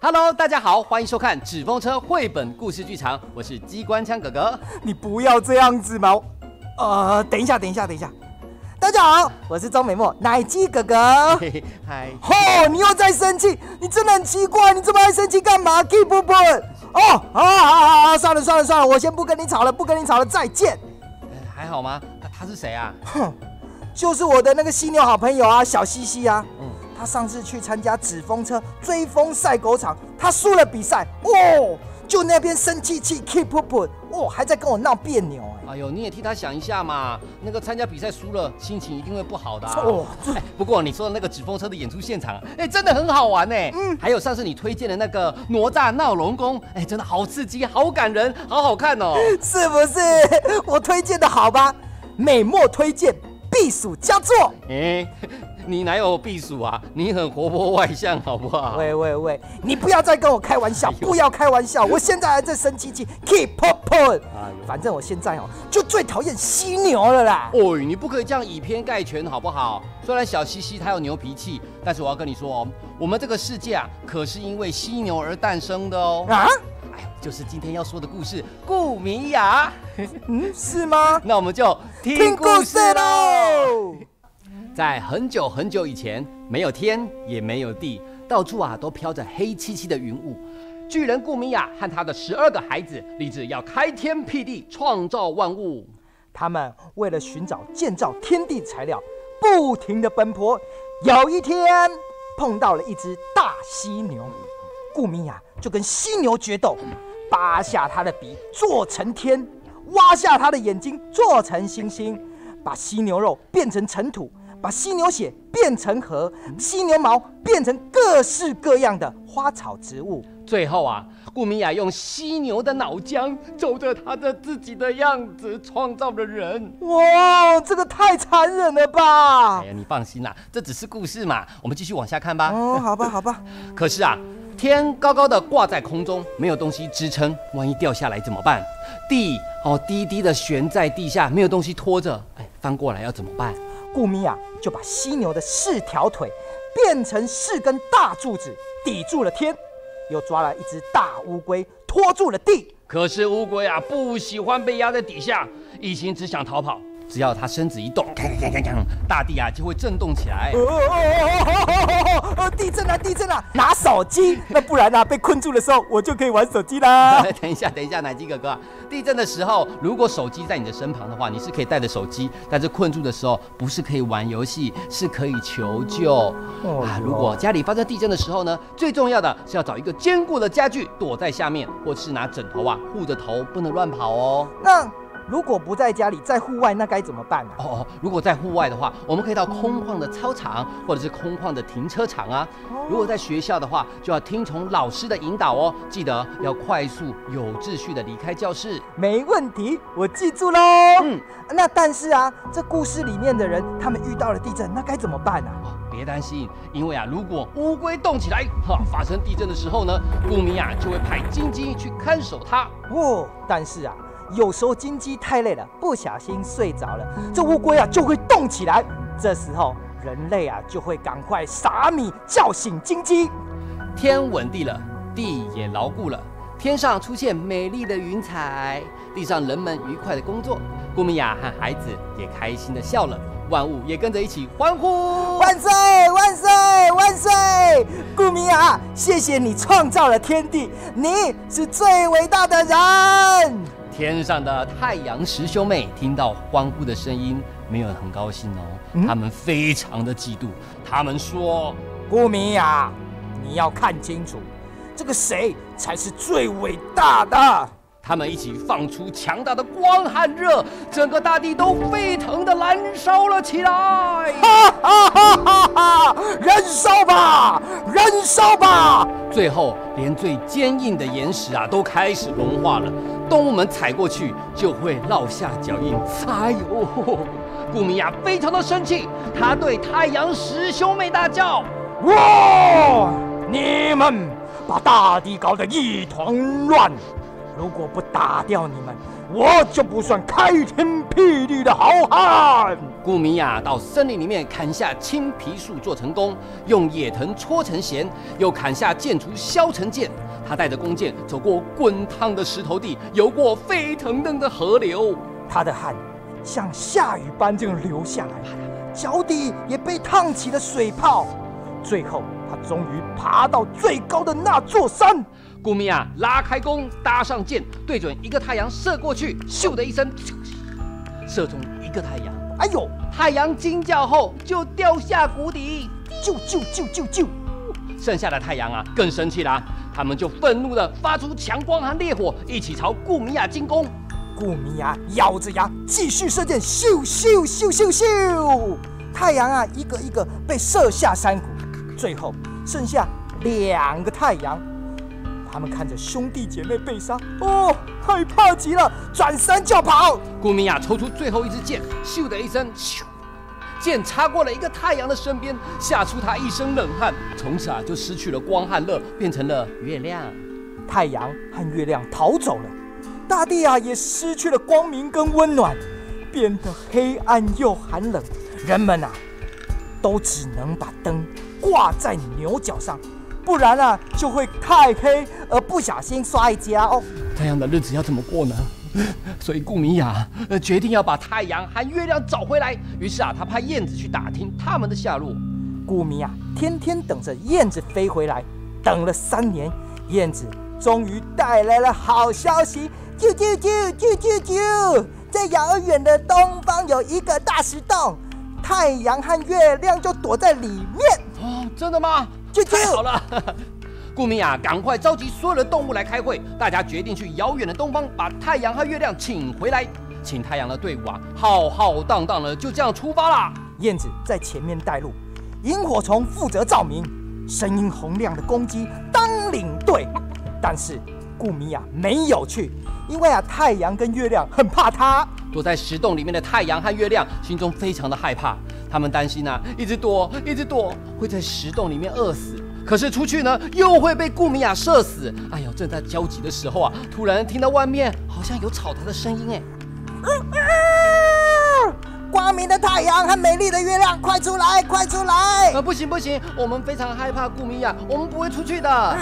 Hello， 大家好，欢迎收看纸风车绘本故事剧场，我是机关枪哥哥。 你不要这样子嘛！等一下，大家好，我是钟美墨奶鸡哥哥。 嗨。 你又在生气，你真的很奇怪，你这么爱生气干嘛 ？Keep up！ 好，算了，我先不跟你吵了，再见。 还好吗？他是谁啊？ 就是我的那个犀牛好朋友啊，小西西啊。他上次去参加纸风车追风赛狗场，他输了比赛，就那边生气 keep up， 还在跟我闹别扭。 哎呦，你也替他想一下嘛，那个参加比赛输了，心情一定会不好的。不过你说的那个纸风车的演出现场，真的很好玩呢。还有上次你推荐的那个哪吒闹龙宫，真的好刺激，好感人，好好看哦。 是不是？我推荐的好吧？美墨推荐避暑佳作。 你哪有避暑啊？你很活泼外向，好不好？ 喂，你不要再跟我开玩笑，不要开玩笑！我现在还在生气，keep up。反正我现在就最讨厌犀牛了啦。 你不可以这样以偏概全，好不好？虽然小西西他有牛脾气，但是我要跟你说我们这个世界可是因为犀牛而诞生的哦。就是今天要说的故事，顾米雅。 是吗？ 那我们就听故事喽。在很久很久以前，没有天也没有地，到处都飘着黑漆漆的云雾。巨人顾米雅和他的12个孩子立志要开天辟地，创造万物。 他们为了寻找建造天地材料，不停地奔波。有一天，碰到了一只大犀牛，顾米雅就跟犀牛决斗，扒下它的鼻做成天，挖下它的眼睛做成星星，把犀牛肉变成尘土，把犀牛血变成河，犀牛毛变成各式各样的花草植物。 最后顾米雅用犀牛的脑浆走着他的自己的样子，创造了人。 哇，这个太残忍了吧！ 你放心啦，这只是故事嘛，我们继续往下看吧。 好吧。 可是天高高的挂在空中，没有东西支撑，万一掉下来怎么办？地低低的悬在地下，没有东西拖着，翻过来要怎么办？ 顾米雅就把犀牛的4条腿变成4根大柱子，抵住了天，又抓了一只大乌龟拖住了地。 可是乌龟不喜欢被压在底下，一心只想逃跑。只要它身子一动，大地就会震动起来。 地震了！拿手机，那不然被困住的时候，我就可以玩手机啦。 等一下，奶鸡哥哥，地震的时候，如果手机在你的身旁的话，你是可以带着手机，但是困住的时候，不是可以玩游戏，是可以求救。如果家里发生地震的时候呢，最重要的是要找一个坚固的家具躲在下面，或是拿枕头护着头，不能乱跑哦。 那如果不在家里，在户外，那该怎么办如果在户外的话，我们可以到空旷的操场，或者是空旷的停车场如果在学校的话，就要听从老师的引导记得要快速有秩序的离开教室。 没问题，我记住喽。那但是这故事里面的人，他们遇到了地震，那该怎么办别担心，因为如果乌龟动起来，发生地震的时候呢，顾米雅就会派金鸡去看守它。 但是有时候金鸡太累了，不小心睡着了，这乌龟就会动起来。这时候人类就会赶快撒米叫醒金鸡。 天稳定了，地也牢固了，天上出现美丽的云彩，地上人们愉快的工作，顾米雅和孩子也开心的笑了，万物也跟着一起欢呼： 万岁万岁万岁！顾米雅，谢谢你创造了天地，你是最伟大的人。 天上的太阳石兄妹听到欢呼的声音，没有很高兴他们非常的嫉妒。他们说： 顾米雅，你要看清楚，这个谁才是最伟大的。 他们一起放出强大的光和热，整个大地都沸腾的燃烧了起来。 燃烧吧，燃烧吧！ 最后，连最坚硬的岩石都开始融化了，动物们踩过去就会落下脚印。顾米雅非常的生气，他对太阳石兄妹大叫： 你们把大地搞得一团乱！ 如果不打掉你们，我就不算开天辟地的好汉。 顾米亚到森林里面砍下青皮树做成弓，用野藤搓成弦，又砍下箭竹削成箭。他带着弓箭走过滚烫的石头地，游过沸腾腾的河流。 他的汗像下雨般这样流下来，脚底也被烫起了水泡。最后，他终于爬到最高的那座山。 顾米亚拉开弓，搭上箭，对准一个太阳射过去，咻的一声，射中一个太阳。 哎呦！ 太阳惊叫后就掉下谷底， 救！ 剩下的太阳啊更生气啦，他们就愤怒地发出强光和烈火，一起朝顾米亚进攻。 顾米亚咬着牙继续射箭，咻！太阳啊一个一个被射下山谷，最后剩下2个太阳。他们看着兄弟姐妹被杀，害怕极了，转身就跑。 顾米亚抽出最后一支箭，咻的一声，箭插过了一个太阳的身边，吓出他一身冷汗。从此啊，就失去了光和热，变成了月亮。 太阳和月亮逃走了，大地啊也失去了光明跟温暖，变得黑暗又寒冷。人们啊，都只能把灯挂在牛角上。不然啊，就会太黑而不小心摔跤哦。 这样的日子要怎么过呢？所以顾米亚决定要把太阳和月亮找回来。于是啊，他派燕子去打听他们的下落。 顾米亚天天等着燕子飞回来，等了3年，燕子终于带来了好消息！啾！在遥远的东方有一个大石洞，太阳和月亮就躲在里面。 哦，真的吗？太好了！顾米亚赶快召集所有的动物来开会，大家决定去遥远的东方把太阳和月亮请回来。请太阳的队伍啊，浩浩荡荡的就这样出发啦。 燕子在前面带路，萤火虫负责照明，声音洪亮的公鸡当领队。但是顾米亚没有去，因为啊，太阳跟月亮很怕他。 躲在石洞里面的太阳和月亮心中非常的害怕。他们担心啊，一直躲，会在石洞里面饿死。可是出去呢，又会被顾米亚射死。哎呦，正在焦急的时候啊，突然听到外面好像有吵他的声音， 光明的太阳和美丽的月亮，快出来！ 不行，我们非常害怕顾米亚，我们不会出去的。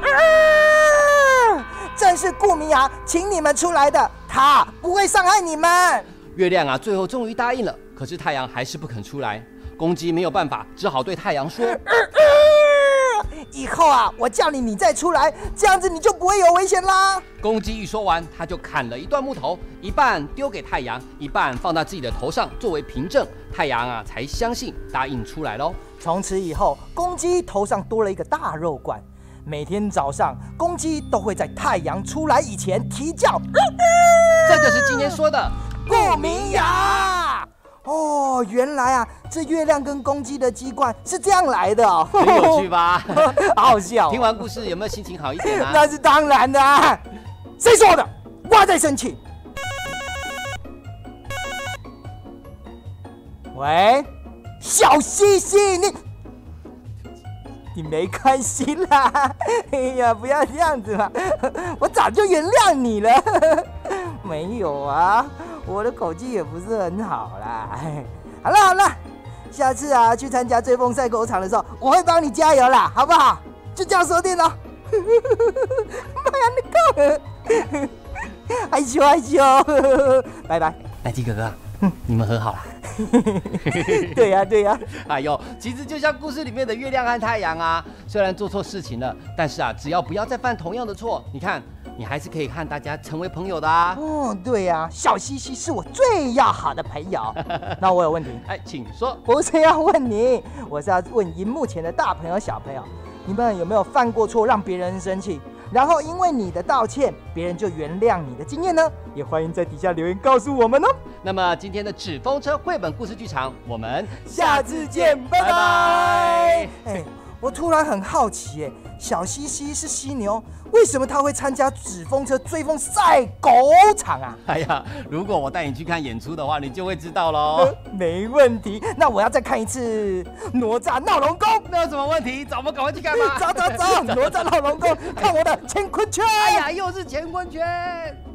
正是顾米亚请你们出来的，他不会伤害你们。 月亮啊，最后终于答应了。可是太阳还是不肯出来，公鸡没有办法，只好对太阳说：“ 以后啊，我叫你再出来，这样子你就不会有危险啦。” 公鸡一说完，他就砍了一段木头，一半丢给太阳，一半放在自己的头上作为凭证。太阳啊，才相信答应出来喽。 从此以后，公鸡头上多了一个大肉罐，每天早上，公鸡都会在太阳出来以前啼叫。 这就是今天说的顾米亚。哦，原来啊，这月亮跟公鸡的鸡冠是这样来的哦， 很有趣吧？ 好好笑哦。 听完故事有没有心情好一点啊？ 那是当然的啊。谁说的？我在生气。喂，小西西，你没关系啦。哎呀，不要这样子嘛，我早就原谅你了。没有啊，我的口技也不是很好啦。好了，下次啊去参加追风赛狗场的时候，我会帮你加油啦，好不好？就这样说定了。妈呀，你够害羞，拜拜。 奶鸡哥哥，你们和好了。 对呀。 哎呦，其实就像故事里面的月亮和太阳啊，虽然做错事情了，但是啊，只要不要再犯同样的错，你看，你还是可以和大家成为朋友的啊。 哦，对呀，小西西是我最要好的朋友。那我有问题， 请说。 不是要问你，我是要问荧幕前的大朋友、小朋友，你们有没有犯过错让别人生气，然后因为你的道歉，别人就原谅你的经验呢？也欢迎在底下留言告诉我们哦。 那么今天的纸风车绘本故事剧场，我们下次见，拜拜。 我突然很好奇耶，小西西是犀牛，为什么他会参加纸风车追风赛狗场啊？ 哎呀，如果我带你去看演出的话，你就会知道喽。 没问题，那我要再看一次哪吒闹龙宫。 那有什么问题？走，我们赶快去看吧。 走，哪吒闹龙宫，看我的乾坤圈。 哎呀，又是乾坤圈。